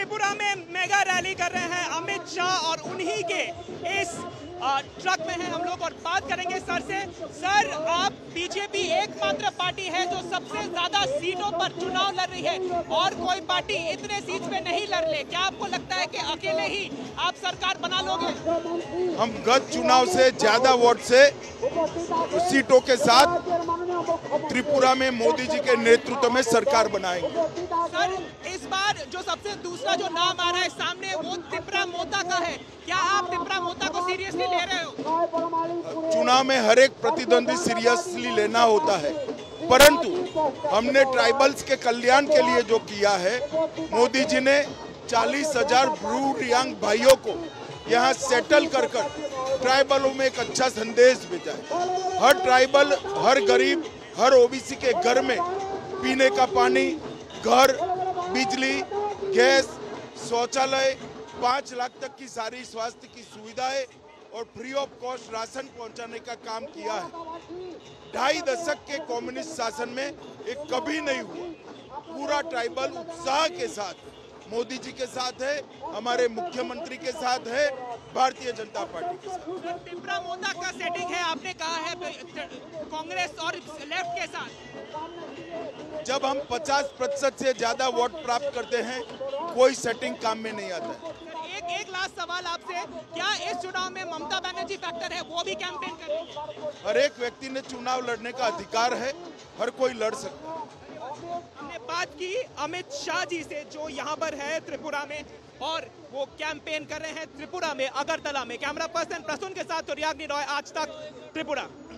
त्रिपुरा में mega rally कर रहे हैं अमित शाह और उन्हीं के इस ट्रक में हैं हम लोग और बात करेंगे सर से। सर, आप बीजेपी एकमात्र पार्टी है जो सबसे ज्यादा सीटों पर चुनाव लड़ रही है और कोई पार्टी इतने सीट पे नहीं लड़ ले, क्या आपको लगता है कि अकेले ही आप सरकार बना लोगे? हम गत चुनाव से ज्यादा वोट से सीटों के साथ त्रिपुरा में मोदी जी के नेतृत्व में सरकार बनाएंगे। सर, इस बार जो सबसे दूसरा जो नाम आ रहा है सामने वो तिपरा मोता का है, क्या आप तिपरा मोता को सीरियसली ले रहे हो? चुनाव में हर एक प्रतिद्वंदी सीरियसली लेना होता है, परंतु हमने ट्राइबल्स के कल्याण के लिए जो किया है, मोदी जी ने 40,000 ब्रू रियांग भाइयों को यहाँ सेटल कर ट्राइबलों में एक अच्छा संदेश भेजा है। हर ट्राइबल, हर गरीब, हर ओबीसी के घर में पीने का पानी, घर, बिजली, गैस, शौचालय, 5 लाख तक की सारी स्वास्थ्य की सुविधाएं और फ्री ऑफ कॉस्ट राशन पहुंचाने का काम किया है। 2.5 दशक के कम्युनिस्ट शासन में एक कभी नहीं हुआ। पूरा ट्राइबल उत्साह के साथ मोदी जी के साथ है, हमारे मुख्यमंत्री के साथ है, भारतीय जनता पार्टी के साथ। तिपरा मोता का सेटिंग है, आपने कहा है कांग्रेस और लेफ्ट के साथ। जब हम 50% से ज्यादा वोट प्राप्त करते हैं, कोई सेटिंग काम में नहीं आता है। एक लास्ट सवाल आपसे, क्या इस चुनाव में ममता बनर्जी फैक्टर है, वो भी कैंपेन करें? हर एक व्यक्ति ने चुनाव लड़ने का अधिकार है, हर कोई लड़ सकता है। हमने बात की अमित शाह जी से जो यहाँ पर है त्रिपुरा में और वो कैंपेन कर रहे हैं त्रिपुरा में, अगरतला में। कैमरा पर्सन प्रसून के साथ तुर्याग्नि रॉय, आज तक त्रिपुरा।